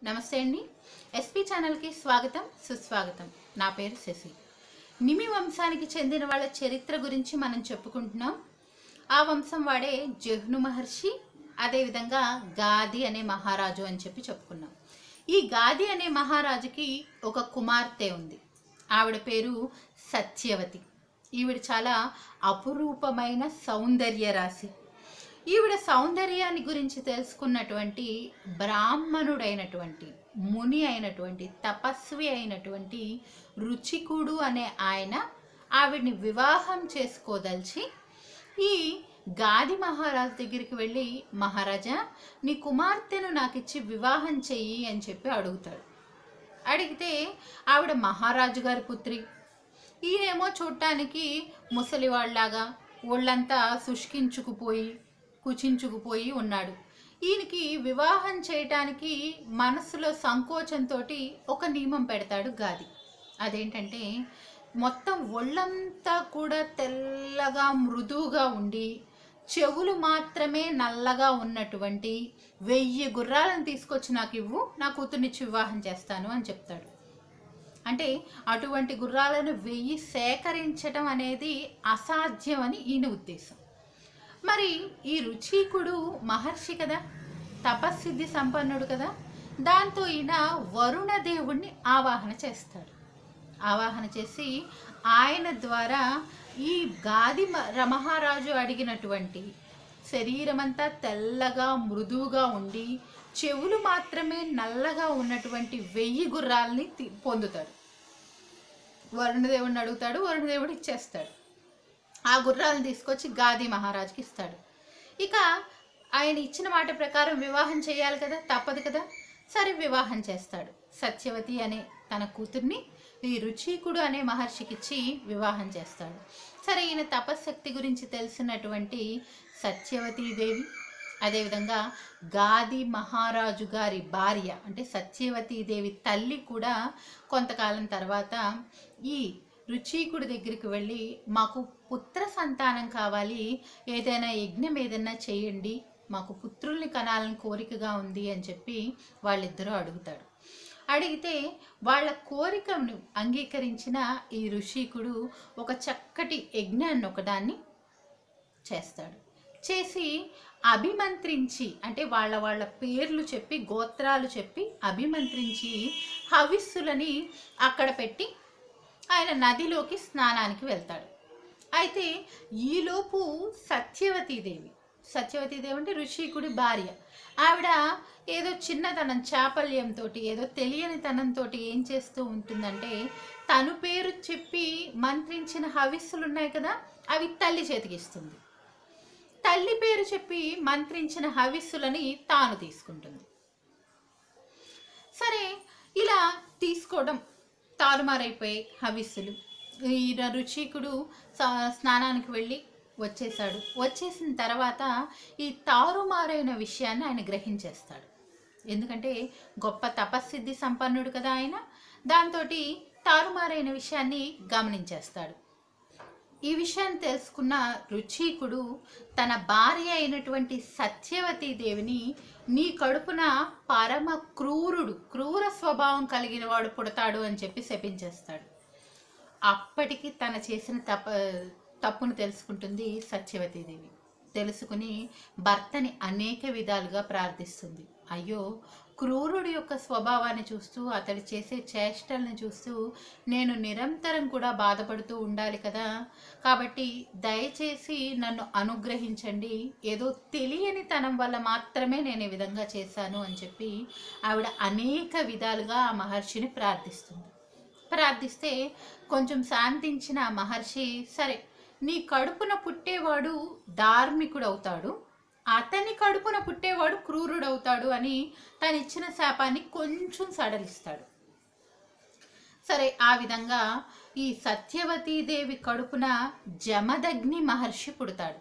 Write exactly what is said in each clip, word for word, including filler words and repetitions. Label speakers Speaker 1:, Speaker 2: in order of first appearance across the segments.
Speaker 1: నమస్తే అండి. ఎస్పీ ఛానల్కి స్వాగతం, సుస్వాగతం. నా పేరు శశి. నిమి వంశానికి చెందిన వాళ్ళ చరిత్ర గురించి మనం చెప్పుకుంటున్నాం. ఆ వంశం వాడే జహ్ను మహర్షి, అదేవిధంగా గాది అనే మహారాజు అని చెప్పి చెప్పుకున్నాం. ఈ గాది అనే మహారాజుకి ఒక కుమార్తె ఉంది. ఆవిడ పేరు సత్యవతి. ఈవిడ చాలా అపురూపమైన సౌందర్య రాశి. ఈవిడ సౌందర్యాన్ని గురించి తెలుసుకున్నటువంటి బ్రాహ్మణుడైనటువంటి ముని అయినటువంటి తపస్వి అయినటువంటి రుచికుడు అనే ఆయన ఆవిడ్ని వివాహం చేసుకోదలిచి ఈ గాది మహారాజు దగ్గరికి వెళ్ళి, మహారాజా నీ కుమార్తెను నాకు ఇచ్చి వివాహం చెయ్యి అని చెప్పి అడుగుతాడు. అడిగితే ఆవిడ మహారాజు గారి పుత్రి. ఈయనేమో చూడటానికి ముసలివాళ్లాగా ఒళ్ళంతా శుష్కించుకుపోయి కుచించుకుపోయి ఉన్నాడు. ఈయనకి వివాహం చేయటానికి మనసులో సంకోచంతో ఒక నియమం పెడతాడు గాది. అదేంటంటే మొత్తం ఒళ్ళంతా కూడా తెల్లగా మృదువుగా ఉండి చెవులు మాత్రమే నల్లగా ఉన్నటువంటి వెయ్యి గుర్రాలను తీసుకొచ్చి నాకు ఇవ్వు, నా కూతుర్నిచ్చి వివాహం చేస్తాను అని చెప్తాడు. అంటే అటువంటి గుర్రాలను వెయ్యి సేకరించడం అనేది అసాధ్యం అని ఈయన ఉద్దేశం. మరి ఈ రుచికుడు మహర్షి కదా, తపస్సిద్ధి సంపన్నుడు కదా, దాంతో ఈయన వరుణ దేవుణ్ణి ఆవాహన చేస్తాడు. ఆవాహన చేసి ఆయన ద్వారా ఈ గాది మహారాజు అడిగినటువంటి శరీరమంతా తెల్లగా మృదువుగా ఉండి చెవులు మాత్రమే నల్లగా ఉన్నటువంటి వెయ్యి గుర్రాలని పొందుతాడు. వరుణదేవుడిని అడుగుతాడు, వరుణదేవుడు ఇచ్చేస్తాడు. ఆ గుర్రాలను తీసుకొచ్చి గాది మహారాజుకి ఇస్తాడు. ఇక ఆయన ఇచ్చిన మాట ప్రకారం వివాహం చేయాలి కదా, తప్పదు కదా. సరే వివాహం చేస్తాడు. సత్యవతి అనే తన కూతుర్ని ఈ రుచికుడు అనే మహర్షికి ఇచ్చి వివాహం చేస్తాడు. సరే ఈయన తపశ్శక్తి గురించి తెలిసినటువంటి సత్యవతీదేవి, అదేవిధంగా గాది మహారాజు గారి భార్య అంటే సత్యవతీదేవి తల్లి కూడా కొంతకాలం తర్వాత ఈ రుచికుడి దగ్గరికి వెళ్ళి, మాకు పుత్ర సంతానం కావాలి, ఏదైనా యజ్ఞం ఏదైనా చేయండి, మాకు పుత్రుల్ని కనాలని కోరికగా ఉంది అని చెప్పి వాళ్ళిద్దరూ అడుగుతాడు. అడిగితే వాళ్ళ కోరికను అంగీకరించిన ఈ ఋషికుడు ఒక చక్కటి యజ్ఞాన్ని ఒకదాన్ని చేస్తాడు. చేసి అభిమంత్రించి అంటే వాళ్ళ వాళ్ళ పేర్లు చెప్పి గోత్రాలు చెప్పి అభిమంత్రించి హవిస్సులని అక్కడ పెట్టి ఆయన నదిలోకి స్నానానికి వెళ్తాడు. అయితే ఈలోపు సత్యవతీదేవి సత్యవతీదేవి అంటే ఋషికుడి భార్య, ఆవిడ ఏదో చిన్నతనం చాపల్యంతో ఏదో తెలియని తనంతో ఏం చేస్తూ ఉంటుందంటే తను పేరు చెప్పి మంత్రించిన హవిస్సులు ఉన్నాయి కదా, అవి తల్లి చేతికిస్తుంది. తల్లి పేరు చెప్పి మంత్రించిన హవిస్సులని తాను తీసుకుంటుంది. సరే ఇలా తీసుకోవడం తారుమారైపోయి హవిస్సులు. ఈ రుచికుడు స్నానానికి వెళ్ళి వచ్చేసాడు. వచ్చేసిన తర్వాత ఈ తారుమారైన విషయాన్ని ఆయన గ్రహించేస్తాడు. ఎందుకంటే గొప్ప తపస్సిద్ధి సంపన్నుడు కదా ఆయన, దాంతో తారుమారైన విషయాన్ని గమనించేస్తాడు. ఈ విషయాన్ని తెలుసుకున్న రుచికుడు తన భార్య అయినటువంటి సత్యవతీదేవిని, నీ కడుపున పరమ క్రూరుడు క్రూర స్వభావం కలిగిన వాడు పుడతాడు అని చెప్పి శపించేస్తాడు. అప్పటికి తన చేసిన తప తప్పును తెలుసుకుంటుంది సత్యవతీదేవి. తెలుసుకుని భర్తని అనేక విధాలుగా ప్రార్థిస్తుంది. అయ్యో, క్రూరుడి యొక్క స్వభావాన్ని చూస్తూ అతడు చేసే చేష్టల్ని చూస్తూ నేను నిరంతరం కూడా బాధపడుతూ ఉండాలి కదా, కాబట్టి దయచేసి నన్ను అనుగ్రహించండి, ఏదో తెలియని తనం వల్ల మాత్రమే నేను ఈ విధంగా చేశాను అని చెప్పి ఆవిడ అనేక విధాలుగా ఆ మహర్షిని ప్రార్థిస్తుంది. ప్రార్థిస్తే కొంచెం శాంతించిన ఆ మహర్షి, సరే నీ కడుపున పుట్టేవాడు ధార్మికుడు అవుతాడు, అతని కడుపున పుట్టేవాడు క్రూరుడవుతాడు అని తను ఇచ్చిన శాపాన్ని కొంచెం సడలిస్తాడు. సరే ఆ విధంగా ఈ సత్యవతీదేవి కడుపున జమదగ్ని మహర్షి పుడతాడు.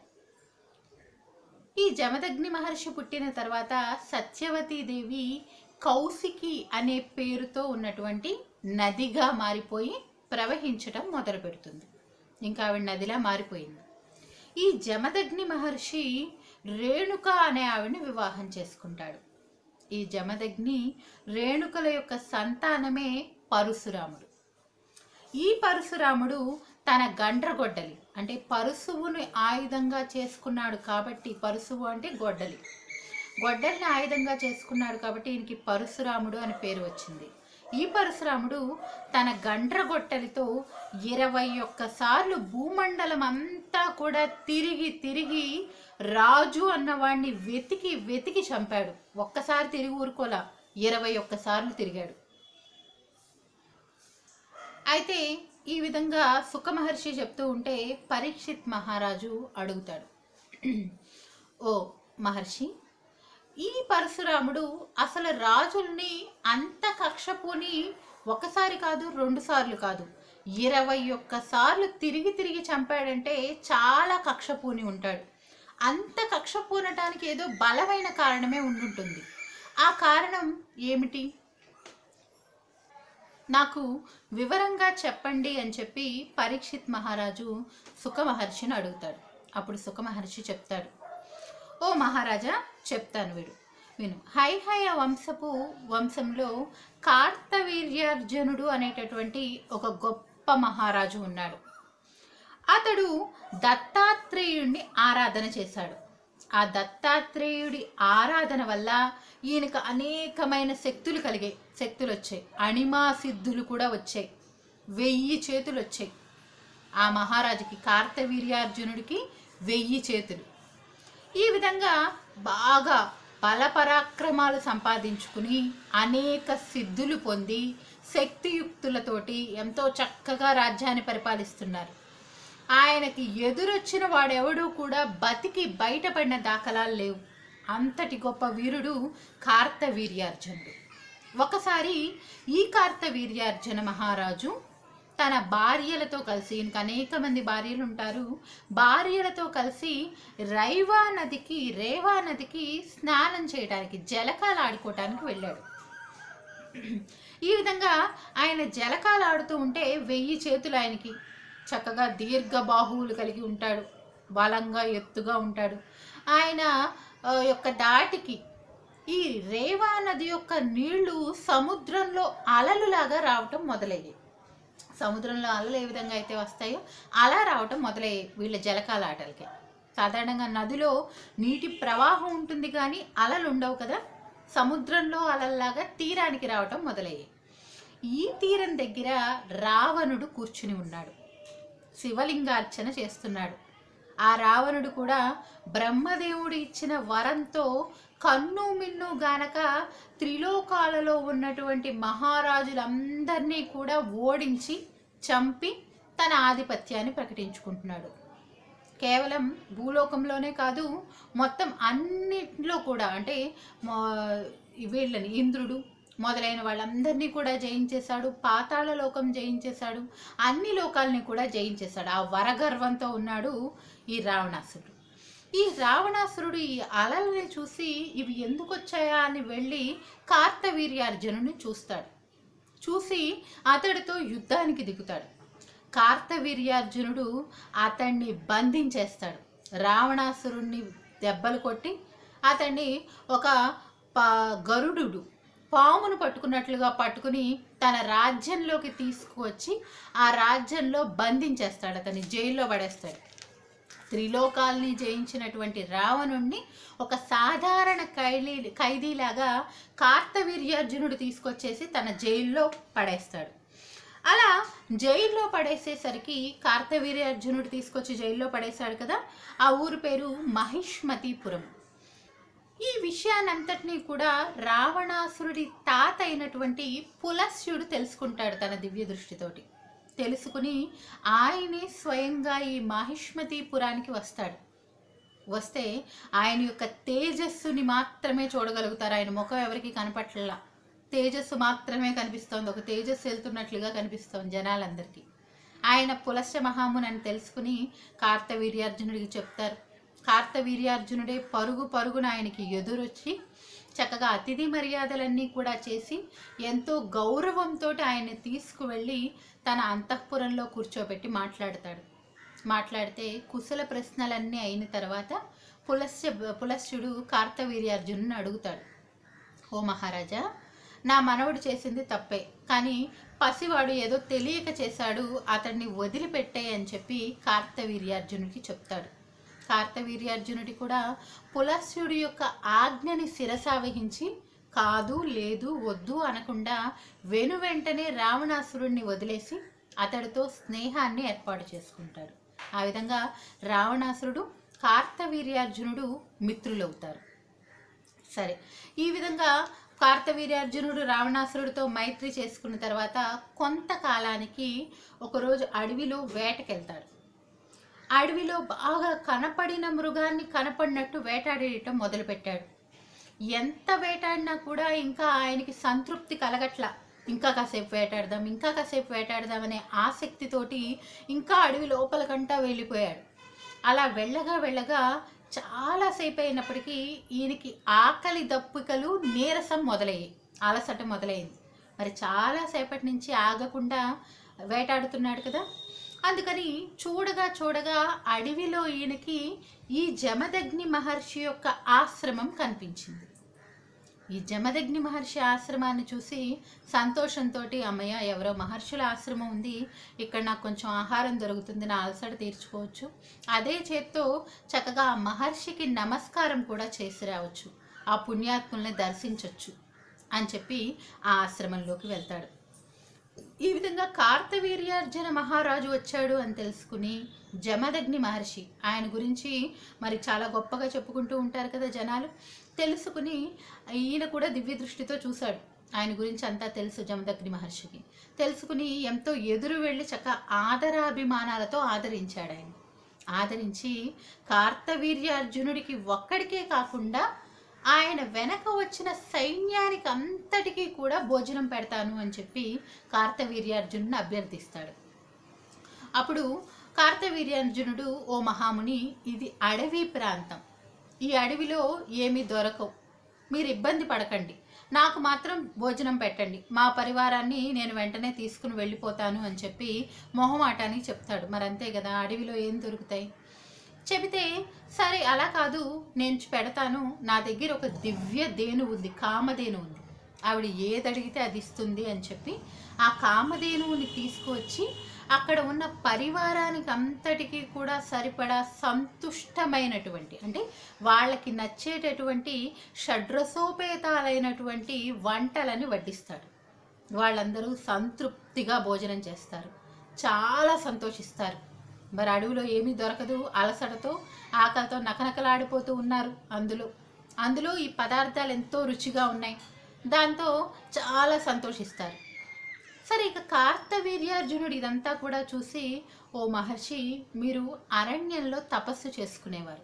Speaker 1: ఈ జమదగ్ని మహర్షి పుట్టిన తర్వాత సత్యవతీదేవి కౌశికి అనే పేరుతో ఉన్నటువంటి నదిగా మారిపోయి ప్రవహించటం మొదలు పెడుతుంది. ఇంకా ఆవిడ నదిలా మారిపోయింది. ఈ జమదగ్ని మహర్షి రేణుక అనే ఆవిడని వివాహం చేసుకుంటాడు. ఈ జమదగ్ని రేణుకల యొక్క సంతానమే పరశురాముడు. ఈ పరశురాముడు తన గండ్రగొడ్డలి అంటే పరశువుని ఆయుధంగా చేసుకున్నాడు కాబట్టి, పరశువు అంటే గొడ్డలి, గొడ్డలిని ఆయుధంగా చేసుకున్నాడు కాబట్టి ఈయనకి పరశురాముడు అని పేరు వచ్చింది. ఈ పరశురాముడు తన గండ్రగొట్టలితో ఇరవై ఒక్క సార్లు భూమండలం అంతా కూడా తిరిగి తిరిగి రాజు అన్నవాడిని వెతికి వెతికి చంపాడు. ఒక్కసారి తిరిగి ఊరుకోలా, ఇరవై ఒక్క సార్లు తిరిగాడు. అయితే ఈ విధంగా సుఖ మహర్షి చెప్తూ ఉంటే పరీక్షిత్ మహారాజు అడుగుతాడు, ఓ మహర్షి, ఈ పరశురాముడు అసలు రాజుల్ని అంత కక్షపూని ఒకసారి కాదు రెండు సార్లు కాదు ఇరవై ఒక్క సార్లు తిరిగి తిరిగి చంపాడంటే చాలా కక్షపూని ఉంటాడు. అంత కక్ష పూనటానికి ఏదో బలమైన కారణమే ఉండుంటుంది. ఆ కారణం ఏమిటి, నాకు వివరంగా చెప్పండి అని చెప్పి పరీక్షిత్ మహారాజు సుఖ మహర్షిని అడుగుతాడు. అప్పుడు సుఖ మహర్షి చెప్తాడు, ఓ మహారాజా చెప్తాను విడు విను హైహయ వంశపు వంశంలో కార్తవీర్యార్జునుడు అనేటటువంటి ఒక గొప్ప మహారాజు ఉన్నాడు. అతడు దత్తాత్రేయుడిని ఆరాధన చేశాడు. ఆ దత్తాత్రేయుడి ఆరాధన వల్ల ఈయనకు అనేకమైన శక్తులు కలిగాయి, శక్తులు వచ్చాయి, అణిమా సిద్ధులు కూడా వచ్చాయి, వెయ్యి చేతులు వచ్చాయి. ఆ మహారాజుకి కార్తవీర్యార్జునుడికి వెయ్యి చేతులు. ఈ విధంగా బాగా బలపరాక్రమాలు సంపాదించుకుని అనేక సిద్ధులు పొంది శక్తియుక్తులతోటి ఎంతో చక్కగా రాజ్యాన్ని పరిపాలిస్తున్నారు. ఆయనకి ఎదురొచ్చిన వాడెవడూ కూడా బతికి బయటపడిన దాఖలాలు లేవు. అంతటి గొప్ప వీరుడు కార్తవీర్యార్జునుడు. ఒకసారి ఈ కార్తవీర్యార్జున మహారాజు తన భార్యలతో కలిసి, ఈయనకు అనేక మంది భార్యలు ఉంటారు, భార్యలతో కలిసి రైవా నదికి రేవా నదికి స్నానం చేయడానికి, జలకాలు ఆడుకోవటానికి వెళ్ళాడు. ఈ విధంగా ఆయన జలకాలు ఆడుతూ ఉంటే వెయ్యి చేతులు ఆయనకి, చక్కగా దీర్ఘ బాహువులు కలిగి ఉంటాడు, బలంగా ఎత్తుగా ఉంటాడు. ఆయన యొక్క దాటికి ఈ రేవా నది యొక్క నీళ్లు సముద్రంలో అలలులాగా రావటం మొదలయ్యాయి. సముద్రంలో అలలు ఏ విధంగా అయితే వస్తాయో అలా రావటం మొదలయ్యాయి వీళ్ళ జలకాల ఆటలకి. సాధారణంగా నదిలో నీటి ప్రవాహం ఉంటుంది కానీ అలలు ఉండవు కదా, సముద్రంలో అలల్లాగా తీరానికి రావటం మొదలయ్యాయి. ఈ తీరం దగ్గర రావణుడు కూర్చుని ఉన్నాడు, శివలింగార్చన చేస్తున్నాడు. ఆ రావణుడు కూడా బ్రహ్మదేవుడు ఇచ్చిన వరంతో కన్ను మిన్ను గానక త్రిలోకాలలో ఉన్నటువంటి మహారాజులందరినీ కూడా ఓడించి చంపి తన ఆధిపత్యాన్ని ప్రకటించుకుంటున్నాడు. కేవలం భూలోకంలోనే కాదు, మొత్తం అన్నిట్లో కూడా, అంటే వీళ్ళని ఇంద్రుడు మొదలైన వాళ్ళందరినీ కూడా జయించేశాడు, పాతాళ లోకం జయించేశాడు, అన్ని లోకాలని కూడా జయించేశాడు. ఆ వరగర్వంతో ఉన్నాడు ఈ రావణాసురుడు. ఈ రావణాసురుడు ఈ అలల్ని చూసి ఇవి ఎందుకు వచ్చాయా అని వెళ్ళి కార్తవీర్యార్జునుడిని చూస్తాడు. చూసి అతడితో యుద్ధానికి దిగుతాడు. కార్తవీర్యార్జునుడు అతన్ని బంధించేస్తాడు. రావణాసురుణ్ణి దెబ్బలు కొట్టి అతన్ని ఒక ప గరుడు పామును పట్టుకున్నట్లుగా పట్టుకుని తన రాజ్యంలోకి తీసుకువచ్చి ఆ రాజ్యంలో బంధించేస్తాడు, అతన్ని జైల్లో పడేస్తాడు. త్రిలోకాల్ని జయించినటువంటి రావణుణ్ణి ఒక సాధారణ ఖైదీ ఖైదీలాగా కార్తవీర్యార్జునుడు తీసుకొచ్చేసి తన జైల్లో పడేస్తాడు. అలా జైల్లో పడేసేసరికి కార్తవీర్యార్జునుడు తీసుకొచ్చి జైల్లో పడేశాడు కదా, ఆ ఊరు పేరు మహిష్మతీపురం. ఈ విషయాన్నంతటినీ కూడా రావణాసురుడి తాత అయినటువంటి పులస్త్యుడు తెలుసుకుంటాడు తన దివ్య దృష్టితోటి. తెలుసుకుని ఆయనే స్వయంగా ఈ మహిష్మతీపురానికి వస్తాడు. వస్తే ఆయన యొక్క తేజస్సుని మాత్రమే చూడగలుగుతారు. ఆయన ముఖం ఎవరికి కనపట్లా, తేజస్సు మాత్రమే కనిపిస్తోంది, ఒక తేజస్సు వెళ్తున్నట్లుగా కనిపిస్తోంది జనాలందరికీ. ఆయన పులస్త్య మహాముని అని తెలుసుకుని కార్తవీర్యార్జునుడికి చెప్తారు. కార్తవీర్యార్జునుడే పరుగు పరుగున ఆయనకి ఎదురొచ్చి చక్కగా అతిథి మర్యాదలన్నీ కూడా చేసి ఎంతో గౌరవంతో ఆయన్ని తీసుకువెళ్ళి తన అంతఃపురంలో కూర్చోబెట్టి మాట్లాడతాడు. మాట్లాడితే కుశల ప్రశ్నలన్నీ అయిన తర్వాత పులస్త్య పులస్త్యుడు కార్తవీర్యార్జునుడిని అడుగుతాడు, ఓ మహారాజా, నా మనవడు చేసింది తప్పే, కానీ పసివాడు ఏదో తెలియక చేశాడు, అతన్ని వదిలిపెట్టే అని చెప్పి కార్తవీర్యార్జునుడికి చెప్తాడు. కార్తవీర్యార్జునుడి కూడా పులస్త్యుడి యొక్క ఆజ్ఞని శిరసావహించి కాదు లేదు వద్దు అనకుండా వెను వెంటనే రావణాసురుడిని వదిలేసి అతడితో స్నేహాన్ని ఏర్పాటు చేసుకుంటాడు. ఆ విధంగా రావణాసురుడు కార్తవీర్యార్జునుడు మిత్రులవుతారు. సరే, ఈ విధంగా కార్తవీర్యార్జునుడు రావణాసురుడితో మైత్రి చేసుకున్న తర్వాత కొంతకాలానికి ఒకరోజు అడవిలో వేటకెళ్తాడు. అడవిలో బాగా కనపడిన మృగాన్ని కనపడినట్టు వేటాడేయటం మొదలుపెట్టాడు. ఎంత వేటాడినా కూడా ఇంకా ఆయనకి సంతృప్తి కలగట్లా. ఇంకా కాసేపు వేటాడదాం ఇంకా కాసేపు వేటాడదాం అనే ఆసక్తితోటి ఇంకా అడవి లోపలకంటా వెళ్ళిపోయాడు. అలా వెళ్ళగా వెళ్ళగా చాలాసేపు అయినప్పటికీ ఈయనకి ఆకలి దప్పికలు నీరసం మొదలయ్యాయి, అలసట మొదలైంది. మరి చాలాసేపటి నుంచి ఆగకుండా వేటాడుతున్నాడు కదా, అందుకని చూడగా చూడగా అడవిలో ఈయనకి ఈ జమదగ్ని మహర్షి యొక్క ఆశ్రమం కనిపించింది. ఈ జమదగ్ని మహర్షి ఆశ్రమాన్ని చూసి సంతోషంతో, అమ్మయ్య ఎవరో మహర్షుల ఆశ్రమం ఉంది, ఇక్కడ నాకు కొంచెం ఆహారం దొరుకుతుంది, నా అలసట తీర్చుకోవచ్చు, అదే చేత్తో చక్కగా ఆ మహర్షికి నమస్కారం కూడా చేసి రావచ్చు, ఆ పుణ్యాత్ముల్ని దర్శించవచ్చు అని చెప్పి ఆ ఆశ్రమంలోకి వెళ్తాడు. ఈ విధంగా కార్తవీర్యార్జున మహారాజు వచ్చాడు అని తెలుసుకుని జమదగ్ని మహర్షి, ఆయన గురించి మరి చాలా గొప్పగా చెప్పుకుంటూ ఉంటారు కదా జనాలు, తెలుసుకుని ఈయన కూడా దివ్య దృష్టితో చూశాడు. ఆయన గురించి అంతా తెలుసు జమదగ్ని మహర్షికి. తెలుసుకుని ఎంతో ఎదురు వెళ్ళి చక్క ఆదరాభిమానాలతో ఆదరించాడు. ఆయన ఆదరించి కార్తవీర్యార్జునుడికి ఒక్కడికే కాకుండా ఆయన వెనక వచ్చిన సైన్యానికి అంతటికీ కూడా భోజనం పెడతాను అని చెప్పి కార్తవీర్యార్జునుడిని అభ్యర్థిస్తాడు. అప్పుడు కార్తవీర్యార్జునుడు, ఓ మహాముని, ఇది అడవి ప్రాంతం, ఈ అడవిలో ఏమీ దొరకవు, మీరు ఇబ్బంది పడకండి, నాకు మాత్రం భోజనం పెట్టండి, మా పరివారాన్ని నేను వెంటనే తీసుకుని వెళ్ళిపోతాను అని చెప్పి మొహమాటానికి చెప్తాడు. మరి అంతే కదా, అడవిలో ఏం దొరుకుతాయి. చెబితే సరే అలా కాదు, నేను పెడతాను, నా దగ్గర ఒక దివ్య దేను ఉంది, కామధేను ఉంది, ఆవిడ ఏది అడిగితే అది ఇస్తుంది అని చెప్పి ఆ కామధేనువుని తీసుకువచ్చి అక్కడ ఉన్న పరివారానికి అంతటికీ కూడా సరిపడా సంతుష్టమైనటువంటి, అంటే వాళ్ళకి నచ్చేటటువంటి షడ్రసోపేతాలైనటువంటి వంటలని వడ్డిస్తాడు. వాళ్ళందరూ సంతృప్తిగా భోజనం చేస్తారు, చాలా సంతోషిస్తారు. మరి అడవిలో ఏమీ దొరకదు, అలసటతో ఆకలితో నకనకలాడిపోతూ ఉన్నారు. అందులో అందులో ఈ పదార్థాలు ఎంతో రుచిగా ఉన్నాయి, దాంతో చాలా సంతోషిస్తారు. సరే, ఇక కార్తవీర్యార్జునుడు ఇదంతా కూడా చూసి, ఓ మహర్షి, మీరు అరణ్యంలో తపస్సు చేసుకునేవారు,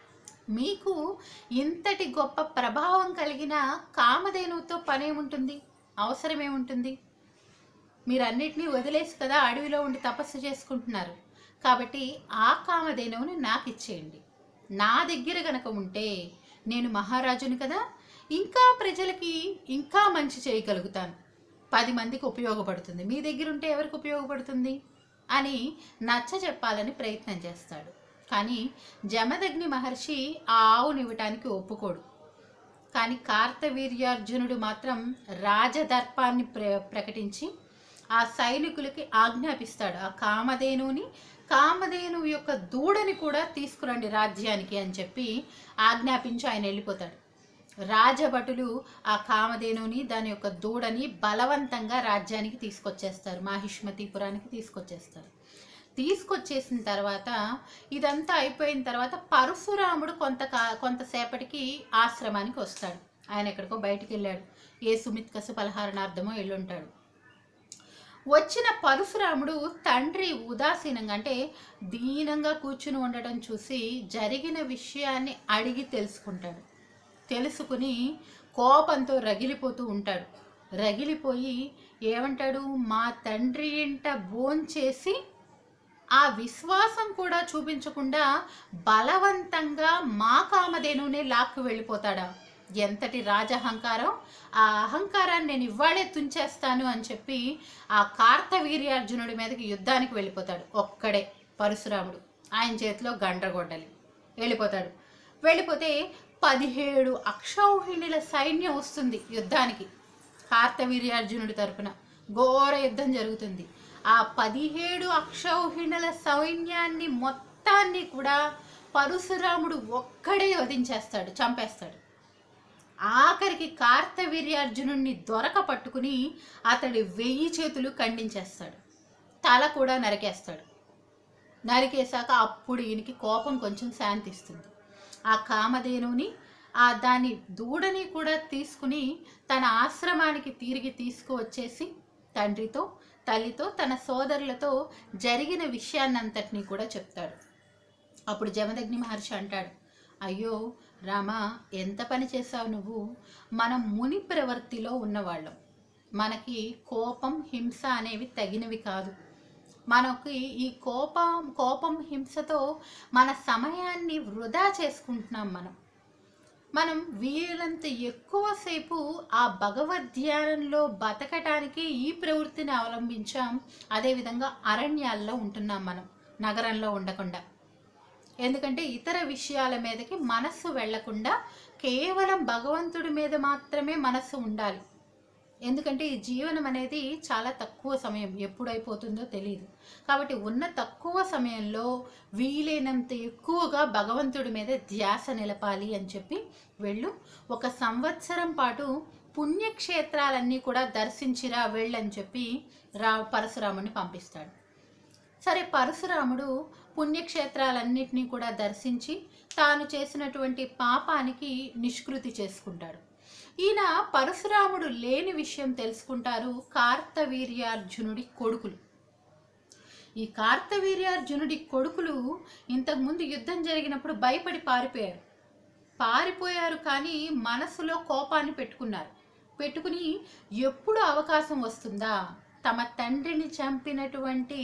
Speaker 1: మీకు ఇంతటి గొప్ప ప్రభావం కలిగిన కామధేనువుతో పనేముంటుంది, అవసరమేముంటుంది, మీరు అన్నిటినీ వదిలేసి కదా అడవిలో ఉండి తపస్సు చేసుకుంటున్నారు, కాబట్టి ఆ కామధేనువుని నాకు ఇచ్చేయండి. నా దగ్గర గనక ఉంటే నేను మహారాజుని కదా, ఇంకా ప్రజలకి ఇంకా మంచి చేయగలుగుతాను, పది మందికి ఉపయోగపడుతుంది, మీ దగ్గర ఉంటే ఎవరికి ఉపయోగపడుతుంది అని నచ్చ చెప్పాలని ప్రయత్నం చేస్తాడు. కానీ జమదగ్ని మహర్షి ఆ ఆవుని ఇవ్వటానికి ఒప్పుకోడు. కానీ కార్తవీర్యార్జునుడు మాత్రం రాజదర్పాన్ని ప్ర ప్రకటించి ఆ సైనికులకి ఆజ్ఞాపిస్తాడు, ఆ కామధేనుని కామధేనువు యొక్క దూడని కూడా తీసుకురండి రాజ్యానికి అని చెప్పి ఆజ్ఞాపించి ఆయన వెళ్ళిపోతాడు. రాజభటులు ఆ కామధేనుని దాని యొక్క దూడని బలవంతంగా రాజ్యానికి తీసుకొచ్చేస్తారు, మాహిష్మతిపురానికి తీసుకొచ్చేస్తారు. తీసుకొచ్చేసిన తర్వాత ఇదంతా అయిపోయిన తర్వాత పరశురాముడు కొంత కొంతసేపటికి ఆశ్రమానికి వస్తాడు. ఆయన ఎక్కడికో బయటికి వెళ్ళాడు, ఏ సుమిత్కసు పలహారణార్థమో వెళ్ళుంటాడు. వచ్చిన పరశురాముడు తండ్రి ఉదాసీనంగా, అంటే దీనంగా కూర్చుని ఉండడం చూసి జరిగిన విషయాన్ని అడిగి తెలుసుకుంటాడు. తెలుసుకుని కోపంతో రగిలిపోతూ ఉంటాడు. రగిలిపోయి ఏమంటాడు, మా తండ్రి ఇంట భోంచేసి ఆ విశ్వాసం కూడా చూపించకుండా బలవంతంగా మా కామధేనునే లాక్కు వెళ్ళిపోతాడా, ఎంతటి రాజహంకారం, ఆ అహంకారాన్ని నేను ఇవాళే తుంచేస్తాను అని చెప్పి ఆ కార్తవీర్యార్జునుడి మీదకి యుద్ధానికి వెళ్ళిపోతాడు. ఒక్కడే పరశురాముడు, ఆయన చేతిలో గండ్రగొడ్డలి, వెళ్ళిపోతాడు. వెళ్ళిపోతే పదిహేడు అక్షౌహిణుల సైన్యం వస్తుంది యుద్ధానికి. కార్తవీర్యార్జునుడి తరపున ఘోర యుద్ధం జరుగుతుంది. ఆ పదిహేడు అక్షౌహిణుల సైన్యాన్ని మొత్తాన్ని కూడా పరశురాముడు ఒక్కడే వధించేస్తాడు, చంపేస్తాడు. ఆఖరికి కార్తవీర్యార్జునుడిని దొరక పట్టుకుని అతడి వెయ్యి చేతులు ఖండించేస్తాడు, తల కూడా నరికేస్తాడు. నరికేశాక అప్పుడు ఈయనకి కోపం కొంచెం శాంతిస్తుంది. ఆ కామధేనుని ఆ దాని దూడని కూడా తీసుకుని తన ఆశ్రమానికి తిరిగి తీసుకువచ్చేసి తండ్రితో తల్లితో తన సోదరులతో జరిగిన విషయాన్నంతటినీ కూడా చెప్తాడు. అప్పుడు జమదగ్ని మహర్షి అంటాడు, అయ్యో రామా, ఎంత పని చేశావు నువ్వు. మనం ముని ప్రవృత్తిలో ఉన్నవాళ్ళం, మనకి కోపం హింస అనేవి తగినవి కాదు. మనకి ఈ కోపం కోపం హింసతో మన సమయాన్ని వృధా చేసుకుంటున్నాం. మనం మనం వీలంత ఎక్కువసేపు ఆ భగవద్ధ్యానంలో బతకటానికి ఈ ప్రవృత్తిని అవలంబించాం. అదేవిధంగా అరణ్యాల్లో ఉంటున్నాం మనం, నగరంలో ఉండకుండా. ఎందుకంటే ఇతర విషయాల మీదకి మనస్సు వెళ్లకుండా కేవలం భగవంతుడి మీద మాత్రమే మనస్సు ఉండాలి. ఎందుకంటే ఈ జీవనం అనేది చాలా తక్కువ సమయం, ఎప్పుడైపోతుందో తెలియదు. కాబట్టి ఉన్న తక్కువ సమయంలో వీలైనంత ఎక్కువగా భగవంతుడి మీద ధ్యాస నిలపాలి అని చెప్పి వెళ్ళు, ఒక సంవత్సరం పాటు పుణ్యక్షేత్రాలన్నీ కూడా దర్శించిరా వెళ్ళని చెప్పి రా పరశురాముడిని పంపిస్తాడు. సరే, పరశురాముడు పుణ్యక్షేత్రాలన్నింటినీ కూడా దర్శించి తాను చేసినటువంటి పాపానికి నిష్కృతి చేసుకుంటాడు. ఈయన పరశురాముడు లేని విషయం తెలుసుకుంటారు కార్తవీర్యార్జునుడి కొడుకులు. ఈ కార్తవీర్యార్జునుడి కొడుకులు ఇంతకుముందు యుద్ధం జరిగినప్పుడు భయపడి పారిపోయారు పారిపోయారు కానీ మనసులో కోపాన్ని పెట్టుకున్నారు. పెట్టుకుని ఎప్పుడు అవకాశం వస్తుందా తమ తండ్రిని చంపినటువంటి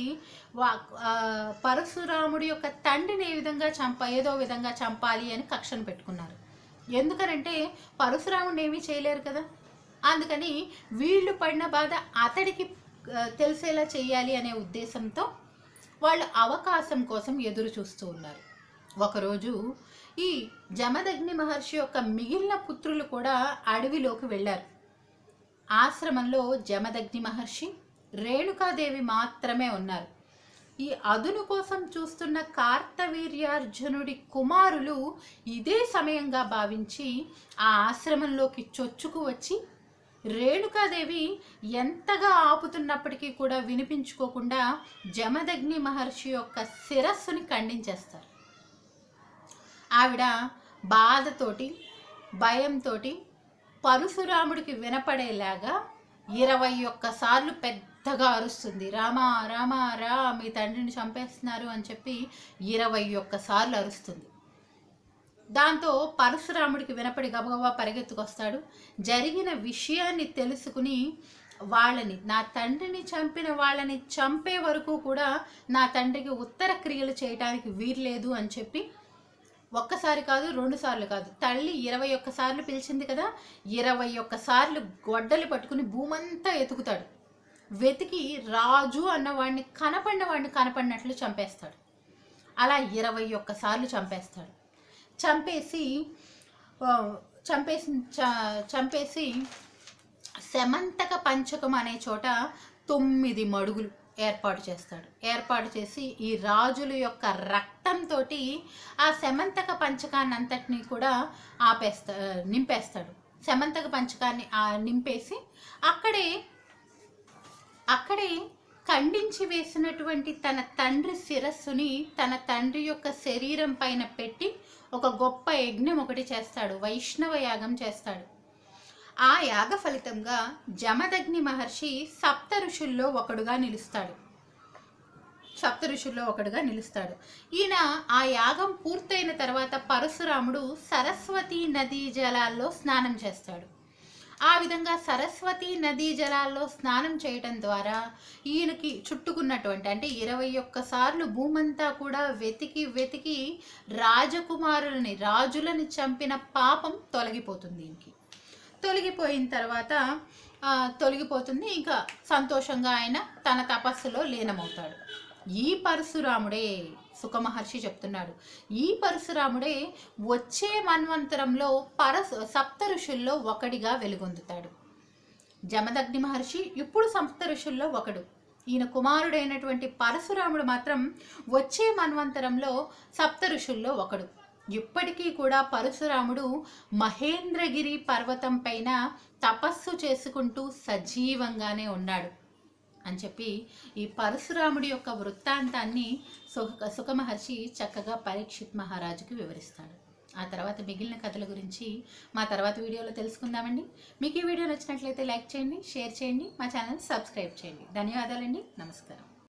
Speaker 1: పరశురాముడి యొక్క తండ్రిని ఏ విధంగా చంప ఏదో విధంగా చంపాలి అని కక్షను పెట్టుకున్నారు. ఎందుకనంటే పరశురాముడిని ఏమీ చేయలేరు కదా. అందుకని వీళ్ళు పడిన బాధ అతడికి తెలిసేలా చేయాలి అనే ఉద్దేశంతో వాళ్ళు అవకాశం కోసం ఎదురు చూస్తూ ఉన్నారు. ఒకరోజు ఈ జమదగ్ని మహర్షి యొక్క మిగిలిన పుత్రులు కూడా అడవిలోకి వెళ్ళారు. ఆశ్రమంలో జమదగ్ని మహర్షి, రేణుకాదేవి మాత్రమే ఉన్నారు. ఈ అదును కోసం చూస్తున్న కార్తవీర్యార్జునుడి కుమారులు ఇదే సమయంగా భావించి ఆ ఆశ్రమంలోకి చొచ్చుకు వచ్చి రేణుకాదేవి ఎంతగా ఆపుతున్నప్పటికీ కూడా వినిపించుకోకుండా జమదగ్ని మహర్షి యొక్క శిరస్సుని ఖండించేస్తారు. ఆవిడ బాధతోటి భయంతో పరశురాముడికి వినపడేలాగా ఇరవై ఒక్కసార్లు పెద్దగా అరుస్తుంది. రామా రామా రా, మీ తండ్రిని చంపేస్తున్నారు అని చెప్పి ఇరవై ఒక్కసార్లు అరుస్తుంది. దాంతో పరశురాముడికి వినపడి గబగబా పరిగెత్తుకొస్తాడు. జరిగిన విషయాన్ని తెలుసుకుని వాళ్ళని, నా తండ్రిని చంపిన వాళ్ళని చంపే వరకు కూడా నా తండ్రికి ఉత్తర క్రియలు చేయడానికి వీల్లేదు అని చెప్పి ఒక్కసారి కాదు రెండు సార్లు కాదు, తల్లి ఇరవై ఒక్కసార్లు పిలిచింది కదా, ఇరవై ఒక్కసార్లు గొడ్డలి పట్టుకుని భూమంతా ఎతుకుతాడు. వెతికి రాజు అన్నవాడిని కనపడిన వాడిని కనపడినట్లు చంపేస్తాడు. అలా ఇరవై ఒక్కసార్లు చంపేస్తాడు. చంపేసి చంపేసి చంపేసి శమంతక పంచకం అనే చోట తొమ్మిది మడుగులు ఏర్పాటు చేస్తాడు. ఏర్పాటు చేసి ఈ రాజుల యొక్క రక్తంతో ఆ శమంతక పంచకాన్ని అంతటినీ కూడా ఆపేస్తా నింపేస్తాడు. శమంతక పంచకాన్ని నింపేసి అక్కడే అక్కడే ఖండించి వేసినటువంటి తన తండ్రి శిరస్సుని తన తండ్రి యొక్క శరీరం పైన పెట్టి ఒక గొప్ప యజ్ఞం ఒకటి చేస్తాడు, వైష్ణవ యాగం చేస్తాడు. ఆ యాగ ఫలితంగా జమదగ్ని మహర్షి సప్త ఋషుల్లో ఒకడుగా నిలుస్తాడు సప్త ఋషుల్లో ఒకడుగా నిలుస్తాడు ఈయన ఆ యాగం పూర్తయిన తర్వాత పరశురాముడు సరస్వతీ నదీ జలాల్లో స్నానం చేస్తాడు. ఆ విధంగా సరస్వతీ నదీ జలాల్లో స్నానం చేయటం ద్వారా ఈయనకి చుట్టుకున్నటువంటి అంటే ఇరవై ఒక్కసార్లు భూమంతా కూడా వెతికి వెతికి రాజకుమారులని రాజులని చంపిన పాపం తొలగిపోతుంది. ఈయనకి తొలగిపోయిన తర్వాత తొలగిపోతుంది ఇంకా సంతోషంగా ఆయన తన తపస్సులో లీనమవుతాడు. ఈ పరశురాముడే, సుఖ మహర్షి చెప్తున్నాడు, ఈ పరశురాముడే వచ్చే మన్వంతరంలో పరశు సప్త ఋషుల్లో ఒకడిగా వెలుగొందుతాడు. జమదగ్ని మహర్షి ఇప్పుడు సప్త ఋషుల్లో ఒకడు. ఈయన కుమారుడైనటువంటి పరశురాముడు మాత్రం వచ్చే మన్వంతరంలో సప్త ఋషుల్లో ఒకడు. ఇప్పటికీ కూడా పరశురాముడు మహేంద్రగిరి పర్వతం పైన తపస్సు చేసుకుంటూ సజీవంగానే ఉన్నాడు అని చెప్పి ఈ పరశురాముడి యొక్క వృత్తాంతాన్ని సుఖ సుఖ మహర్షి చక్కగా పరీక్షిత్ మహారాజుకి వివరిస్తాడు. ఆ తర్వాత మిగిలిన కథల గురించి మా తర్వాత వీడియోలో తెలుసుకుందామండి. మీకు ఈ వీడియో నచ్చినట్లయితే లైక్ చేయండి, షేర్ చేయండి, మా ఛానల్ సబ్స్క్రైబ్ చేయండి. ధన్యవాదాలండి. నమస్కారం.